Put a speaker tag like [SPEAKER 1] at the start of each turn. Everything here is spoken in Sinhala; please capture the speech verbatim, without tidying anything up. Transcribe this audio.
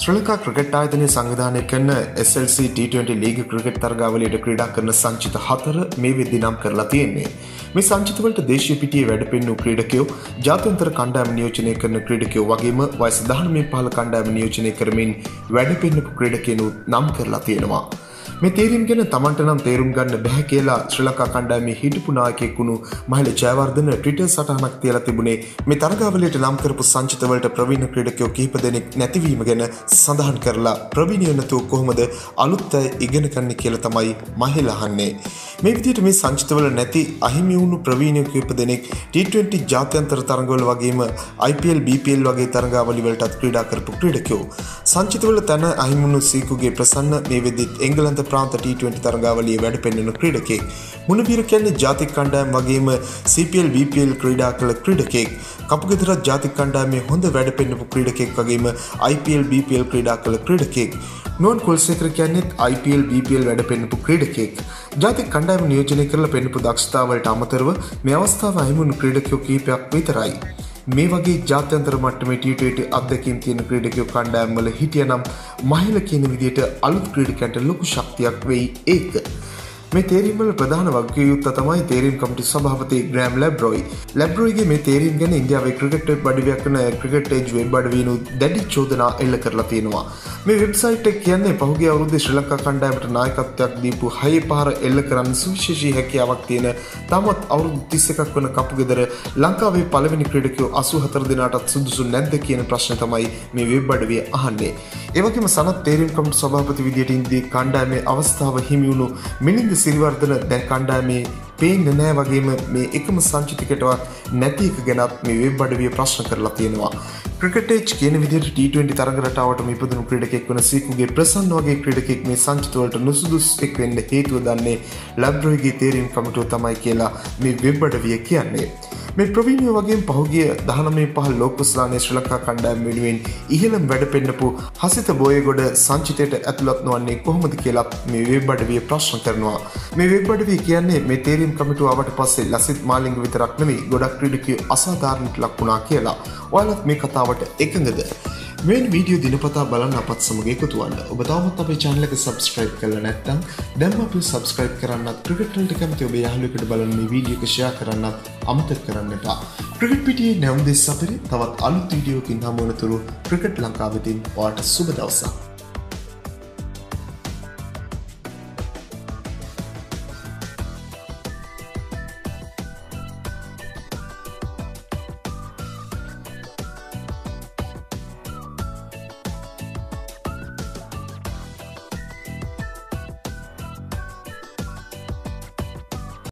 [SPEAKER 1] ශ්‍රී ලංකා ක්‍රිකට් ආයතනය සංවිධානය කරන S L C T twenty league cricket තරගාවලියට ක්‍රීඩා කරන සංචිත හතර මේ වෙද්දී නම් කරලා තියෙන්නේ. මේ සංචිතවලට දේශීය පිටියේ වැඩපෙන්නු ක්‍රීඩකයෝ, ජාත්‍යන්තර කණ්ඩායම නියෝජනය කරන ක්‍රීඩකයෝ වගේම වයස දහනවය පහළ කණ්ඩායම නියෝජනය කරමින් වැඩපෙන්නපු ක්‍රීඩකයන්ු නම් කරලා තියෙනවා. මේ තේරීම් ගැන තමන්ට නම් තේරුම් ගන්න බැහැ කියලා ශ්‍රී ලංකා කණ්ඩායමේ හිටපු නායකයෙක් වුණු මහිල ජයවර්ධන ට්විටර් සටහනක් තියලා තිබුණේ මේ තරගාවලියට නම් කරපු සංචිතවලට ප්‍රවීණ ක්‍රීඩකයෝ කිහිප දෙනෙක් නැතිවීම ගැන සඳහන් කරලා ප්‍රවීණය නැතුව කොහොමද අලුත් අය ඉගෙන ගන්න කියලා තමයි මහිල අහන්නේ. මේ විදිහට මේ සංචිතවල නැති අහිමි වුණු ප්‍රවීණයෝ කිහිප දෙනෙක් T twenty ජාත්‍යන්තර තරගවල වගේම I P L B P L වගේ තරගාවලි වලටත් ක්‍රීඩා කරපු ක්‍රීඩකයෝ. සංචිතවල තන අහිමි වුණු සීකුගේ ප්‍රසන්න මේ වෙද්දිත් එංගලන්ත ප්‍රාන්ත T twenty තරගාවලියේ වැඩ පෙන්වන ක්‍රීඩකෙක්. මුණවීර කියන්නේ ජාතික කණ්ඩායම වගේම C P L B P L ක්‍රීඩා කළ ක්‍රීඩකෙක්. කපුගෙදර ජාතික කණ්ඩායමේ හොඳ වැඩ පෙන්වපු ක්‍රීඩකෙක් වගේම I P L B P L ක්‍රීඩා කළ ක්‍රීඩකෙක්. නෝන් කුල්සේකර කියන්නේ I P L B P L වැඩ පෙන්වපු ක්‍රීඩකෙක්. ජාතික කණ්ඩායම නියෝජනය කරලා පෙන්වපු දක්ෂතාවලට අමතරව මේ අවස්ථාව අහිමුණු ක්‍රීඩකයෝ කිහිපයක් විතරයි. මේ වගේ ජාත්‍යන්තර මට්ටමේ T twenty අත්දැකීම් තියෙන ක්‍රීඩකයෝ කණ්ඩායම් වල හිටියනම් මහිල කියන විදිහට අලුත් ක්‍රීඩකයන්ට ලොකු ශක්තියක් වෙයි ඒක. මේ තේරීම් වල ප්‍රධාන වගකීම් තමයි තේරීම් කමිටු සභාපති ග්‍රෑම් ලැබ්රොයි. ලැබ්රොයිගේ මේ තේරීම් ගැන ඉන්දියාවේ ක්‍රිකට් වෙබ් අඩවියක් වන ක්‍රිකට් ඒජ් වෙබ් අඩවියනු දැඩි චෝදනා එල්ල කරලා තියෙනවා. මේ වෙබ්සයිට් එක කියන්නේ පහුගිය අවුරුද්දේ ශ්‍රී ලංකා කණ්ඩායමට නායකත්වයක් දීපු හයේ පහර එල්ල කරන්න සුවිශේෂී හැකියාවක් තියෙන තාමත් අවුරුදු තිස් එකක් වන කපුගෙදර ලංකාවේ පළවෙනි ක්‍රීඩකයෝ අසූ හතර දෙනාටත් සුදුසු නැද්ද කියන ප්‍රශ්න තමයි මේ වෙබ් අඩවිය අහන්නේ. ඒ වගේම සනත් තේරීම් කමිටු සභාපති විදියට ඉඳී කණ්ඩායමේ අවස්ථාව හිමි වුණු මිලින්ද සිරිවර්ධන දැන් කණ්ඩායමේ පේන්නේ නැහැ වගේම මේ එකම සංචිතකයටවත් නැති එක ගැනත් මේ වෙබ් අඩවිය ප්‍රශ්න කරලා තියෙනවා. ක්‍රිකට් ඒජ් කියන විදිහට T twenty තරඟ රටාවටම ඉපදුණු ක්‍රීඩකෙක් වන සීකුගේ ප්‍රසන්න වගේ ක්‍රීඩකෙක් මේ සංචිතවලට නුසුදුසුෙක් වෙන්න හේතුව දන්නේ ලැබ්රොයිගේ තේරීම් කමිටුව තමයි කියලා මේ වෙබ් අඩවිය කියන්නේ. මේ ප්‍රවීණයෝ වගේම පහුගිය දහනවය පහළ ලෝක කුසලානේ ශ්‍රී ලංකා කණ්ඩායම වෙනුවෙන් ඉහළම වැඩ පෙන්නපු හසිත බෝයගොඩ සංචිතයට ඇතුළත් නොවන්නේ කොහොමද කියලා මේ වෙබ් අඩවිය ප්‍රශ්න කරනවා. මේ වෙබ් අඩවිය කියන්නේ මේ තේරීම් කමිටුව ආවට පස්සේ ලසිත් මාලිංග විතරක් නෙමෙයි ගොඩක් ක්‍රීඩකයෝ අසාධාරණට ලක් වුණා කියලා. ඔයාලත් මේ කතාවට එකඟද? මේ වීඩියෝ දිනපතා බලන්න අපත් සමග එකතු වෙන්න. ඔබ තවමත් අපේ channel එක subscribe කරලා නැත්නම් දැන්ම අපි subscribe කරන්නත් ක්‍රිකට් වලට කැමති ඔබේ යාළුවෙකුට බලන්න මේ වීඩියෝ එක share කරන්නත් අමතක කරන්න එපා. ක්‍රිකට් පිටියේ නැවුම් දෙස් අපරේ තවත් අලුත් වීඩියෝකින් හමු වෙනතුරු ක්‍රිකට් ලංකාවෙන් ඔයාලට සුබ දවසක්.